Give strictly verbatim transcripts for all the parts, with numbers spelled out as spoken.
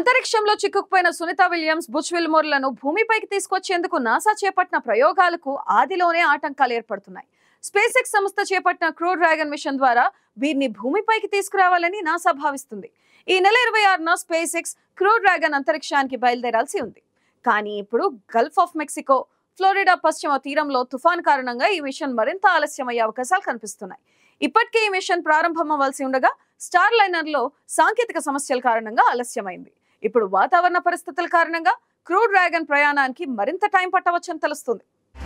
అంతరిక్షంలో చిక్కుకుపోయిన Sunitha Williams, Butch విల్మోర్లను భూమిపైకి తీసుకొచ్చేందుకు నాసా చేపట్టిన ప్రయోగాలకు ఆదిలోనే ఆటంకాలు ఏర్పడుతున్నాయి. స్పేస్ ఎక్స్ సంస్థ చేపట్టిన క్రూ డ్రాగన్ మిషన్ ద్వారా వీరిని భూమిపైకి తీసుకురావాలని నాసా భావిస్తుంది. ఈ నెల ఇరవై ఆరున స్పేస్ ఎక్స్ క్రూ డ్రాగన్ అంతరిక్షానికి బయలుదేరాల్సి ఉంది. కానీ ఇప్పుడు గల్ఫ్ ఆఫ్ మెక్సికో, ఫ్లోరిడా పశ్చిమ తీరంలో తుఫాన్ కారణంగా ఈ మిషన్ మరింత ఆలస్యమయ్యే అవకాశాలు కనిపిస్తున్నాయి. ఇప్పటికే ఈ మిషన్ ప్రారంభం అవ్వాల్సి ఉండగా స్టార్ లైనర్ లో సాంకేతిక సమస్యల కారణంగా ఆలస్యమైంది. ఇప్పుడు వాతావరణ పరిస్థితుల కారణంగా క్రూ డ్రాగన్ ప్రయాణానికి మరింత టైం పట్టవచ్చని తెలుస్తుంది.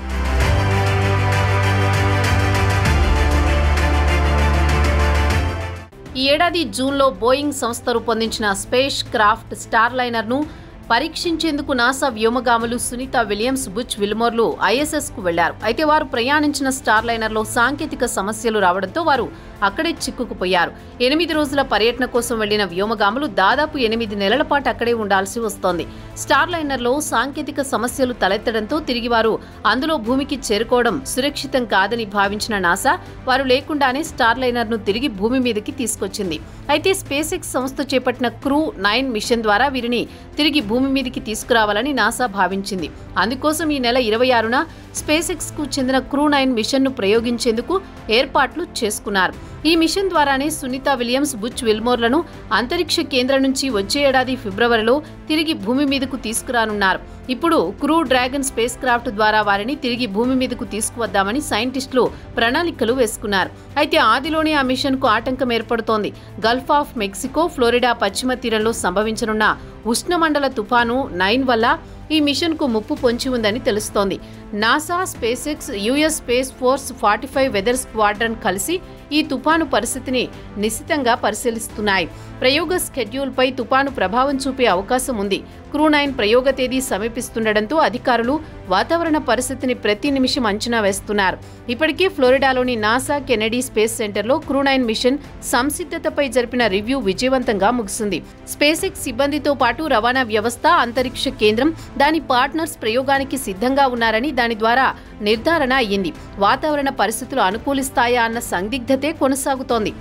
ఈ ఏడాది జూన్లో బోయింగ్ సంస్థ రూపొందించిన స్పేస్ క్రాఫ్ట్ స్టార్ లైనర్ ను పరీక్షించేందుకు నాసా వ్యోమగాములు సునీత విలియమ్స్, బుచ్ విల్మోర్లు ఐఎస్ఎస్ కు వెళ్లారు. అయితే వారు ప్రయాణించిన స్టార్ లైనర్ లో సాంకేతిక సమస్యలు రావడంతో వారు అక్కడే చిక్కుకుపోయారు. ఎనిమిది రోజుల పర్యటన కోసం వెళ్లిన వ్యోమగాములు దాదాపు ఎనిమిది నెలల పాటు అక్కడే ఉండాల్సి వస్తోంది. స్టార్ లైనర్ లో సాంకేతిక సమస్యలు తలెత్తడంతో తిరిగి వారు అందులో భూమికి చేరుకోవడం సురక్షితం కాదని భావించిన నాసా వారు లేకుండానే స్టార్ లైనర్ ను తిరిగి భూమి మీదకి తీసుకొచ్చింది. అయితే స్పేస్ ఎక్స్ సంస్థ చేపట్టిన క్రూ నైన్ మిషన్ ద్వారా వీరిని తిరిగి భూమి మీదకి తీసుకురావాలని నాసా భావించింది. అందుకోసం ఈ నెల ఇరవై ఆరున స్పేస్ ఎక్స్ కు చెందిన క్రూ నైన్ మిషన్ ను ప్రయోగించేందుకు ఏర్పాట్లు చేసుకున్నారు. ఈ మిషన్ ద్వారానే సునీత విలియమ్స్, బుచ్ విల్మోర్లను అంతరిక్ష కేంద్రం నుంచి వచ్చే ఏడాది ఫిబ్రవరిలో తిరిగి భూమి మీదకు తీసుకురానున్నారు. ఇప్పుడు క్రూ డ్రాగన్ స్పేస్ క్రాఫ్ట్ ద్వారా వారిని తిరిగి భూమి మీదకు తీసుకువద్దామని సైంటిస్టులు ప్రణాళికలు వేసుకున్నారు. అయితే ఆదిలోనే ఆ మిషన్ కు ఆటంకం ఏర్పడుతోంది. గల్ఫ్ ఆఫ్ మెక్సికో, ఫ్లోరిడా పశ్చిమ తీరంలో సంభవించనున్న ఉష్ణమండల తుఫాను నైన్ వల్ల ఈ మిషన్ కు ముప్పు పొంచి ఉందని తెలుస్తోంది. NASA, SpaceX, US space force forty five weather squadron కలిసి ఈ తుఫాను పరిస్థితిని నిశితంగా పరిశీలిస్తున్నాయి. ప్రయోగ స్కెడ్యూల్ పై తుఫాను ప్రభావం చూపే అవకాశం ఉంది. క్రూ నైన్ ప్రయోగ తేదీ సమీపిస్తుండటంతో అధికారులు వాతావరణ పరిస్థితిని ప్రతి నిమిషం అంచనా వేస్తున్నారు. ఇప్పటికే ఫ్లోరిడాలోని నాసా కెనెడీ స్పేస్ సెంటర్లో క్రూ నైన్ మిషన్ సంసిద్ధతపై జరిపిన రివ్యూ విజయవంతంగా ముగిసింది. స్పేస్ ఎక్స్ సిబ్బందితో పాటు రవాణా వ్యవస్థ, అంతరిక్ష కేంద్రం, దాని పార్ట్నర్స్ ప్రయోగానికి సిద్ధంగా ఉన్నారని దాని ద్వారా నిర్ధారణ అయ్యింది. వాతావరణ పరిస్థితులు అనుకూలిస్తాయా అన్న సందిగ్ధతే కొనసాగుతోంది.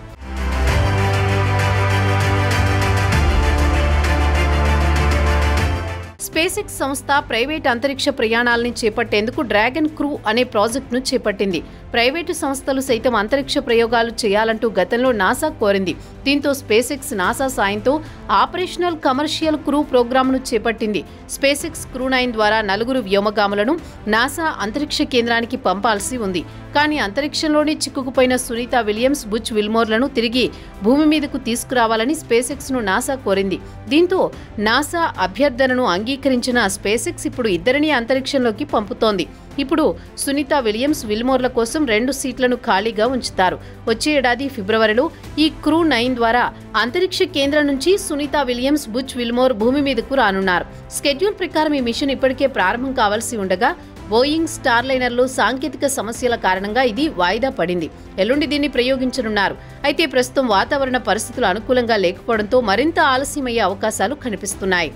స్పేస్ ఎక్స్ సంస్థ ప్రైవేట్ అంతరిక్ష ప్రయాణాలని చేపట్టేందుకు డ్రాగన్ క్రూ అనే ప్రాజెక్టును చేపట్టింది. ప్రైవేటు సంస్థలు సైతం అంతరిక్ష ప్రయోగాలు చేయాలంటూ గతంలో నాసా కోరింది. దీంతో స్పేస్ ఎక్స్ నాసా సాయంతో ఆపరేషనల్ కమర్షియల్ క్రూ ప్రోగ్రామ్ను చేపట్టింది. స్పేస్ ఎక్స్ క్రూ నైన్ ద్వారా నలుగురు వ్యోమగాములను నాసా అంతరిక్ష కేంద్రానికి పంపాల్సి ఉంది. కానీ అంతరిక్షంలోనే చిక్కుకుపోయిన సునీత విలియమ్స్, బుచ్ విల్మోర్లను తిరిగి భూమి మీదకు తీసుకురావాలని స్పేస్ ఎక్స్ ను నాసా కోరింది. దీంతో నాసా అభ్యర్థనను అంగీకరించిన స్పేస్ ఎక్స్ ఇప్పుడు ఇద్దరిని అంతరిక్షంలోకి పంపుతోంది. ఇప్పుడు సునీత విలియమ్స్, విల్మోర్ల కోసం రెండు సీట్లను ఖాళీగా ఉంచుతారు. వచ్చే ఏడాది ఫిబ్రవరిలో ఈ క్రూ నైన్ ద్వారా అంతరిక్ష కేంద్రం నుంచి సునీత విలియమ్స్, బుచ్ విల్మోర్ భూమి మీదకు రానున్నారు. స్కెడ్యూల్ ప్రకారం ఈ మిషన్ ఇప్పటికే ప్రారంభం కావాల్సి ఉండగా బోయింగ్ స్టార్ లైనర్లో సాంకేతిక సమస్యల కారణంగా ఇది వాయిదా పడింది. ఎల్లుండి దీన్ని ప్రయోగించనున్నారు. అయితే ప్రస్తుతం వాతావరణ పరిస్థితులు అనుకూలంగా లేకపోవడంతో మరింత ఆలస్యమయ్యే అవకాశాలు కనిపిస్తున్నాయి.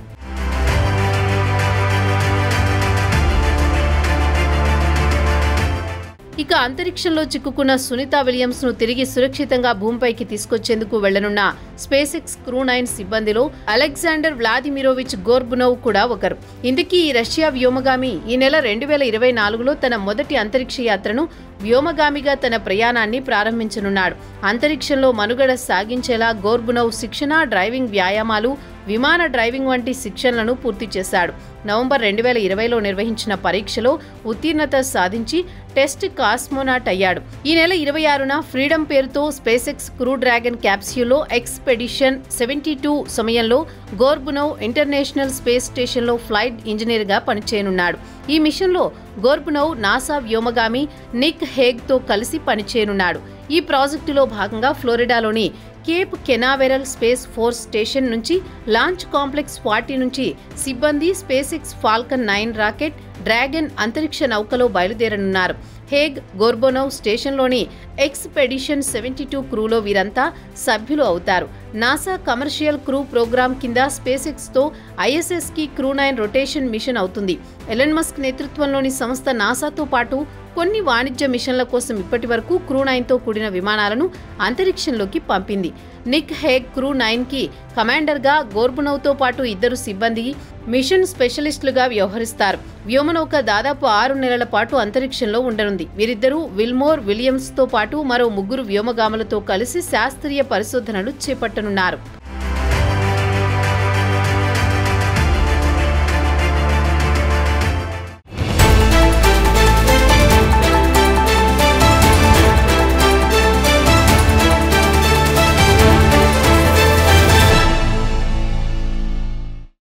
ఇక అంతరిక్షంలో చిక్కుకున్న సునీత విలియమ్స్ ను తిరిగి సురక్షితంగా భూమిపైకి తీసుకొచ్చేందుకు వెళ్లనున్న స్పేస్ ఎక్స్ క్రూ నైన్ సిబ్బందిలో అలెగ్జాండర్ వ్లాదిమిరోవిచ్ గోర్బునోవ్ కూడా ఒకరు. ఇందుకీ ఈ రష్యా వ్యోమగామి ఈ నెల రెండు వేల ఇరవై నాలుగులో తన మొదటి అంతరిక్ష యాత్రను వ్యోమగామిగా తన ప్రయాణాన్ని ప్రారంభించనున్నాడు. అంతరిక్షంలో మనుగడ సాగించేలా గోర్బునోవ్ శిక్షణ, డ్రైవింగ్ వ్యాయామాలు, విమాన డ్రైవింగ్ వంటి శిక్షణలను పూర్తి చేశాడు. నవంబర్ రెండు వేల ఇరవైలో నిర్వహించిన పరీక్షలో ఉత్తీర్ణత సాధించి టెస్ట్ కాస్మోనాట్ అయ్యాడు. ఈ నెల ఇరవై ఆరున ఫ్రీడమ్ పేరుతో స్పేస్ ఎక్స్ క్రూ డ్రాగన్ క్యాప్స్యూల్లో ఎక్స్పెడిషన్ సెవెంటీ టూ సమయంలో గోర్బునోవ్ ఇంటర్నేషనల్ స్పేస్ స్టేషన్లో ఫ్లైట్ ఇంజనీర్గా పనిచేయనున్నాడు. ఈ మిషన్లో గోర్బునోవ్ నాసా వ్యోమగామి నిక్ హేగ్తో కలిసి పనిచేయనున్నాడు. ఈ ప్రాజెక్టులో భాగంగా ఫ్లోరిడాలోని Cape Canaveral space force station నుంచి లాంచ్ కాంప్లెక్స్ ఫార్టీ నుంచి సిబ్బంది SpaceX Falcon nine rocket Dragon అంతరిక్ష నౌకలో బయలుదేరనున్నారు. హేగ్, గోర్బునోవ్ స్టేషన్లోని ఎక్స్పెడిషన్ సెవెంటీ టూ క్రూలో వీరంతా సభ్యులు అవుతారు. నాసా కమర్షియల్ క్రూ ప్రోగ్రామ్ కింద స్పేస్ ఎక్స్ తో ఐఎస్ఎస్ కి క్రూ నైన్ రొటేషన్ మిషన్ అవుతుంది. ఎలన్ మస్క్ నేతృత్వంలోని సంస్థ నాసాతో పాటు కొన్ని వాణిజ్య మిషన్ల కోసం ఇప్పటి వరకు క్రూ నైన్ తో కూడిన విమానాలను అంతరిక్షంలోకి పంపింది. నిక్ హేగ్ క్రూ నైన్ కి కమాండర్ గా, గోర్బునోవ్ తో పాటు ఇద్దరు సిబ్బంది మిషన్ స్పెషలిస్టులుగా వ్యవహరిస్తారు. వ్యోమనౌక దాదాపు ఆరు నెలల పాటు అంతరిక్షంలో ఉండనుంది. వీరిద్దరూ విల్మోర్ విలియమ్స్ తో పాటు మరో ముగ్గురు వ్యోమగాములతో కలిసి శాస్త్రీయ పరిశోధనలు చేపట్టనున్నారు.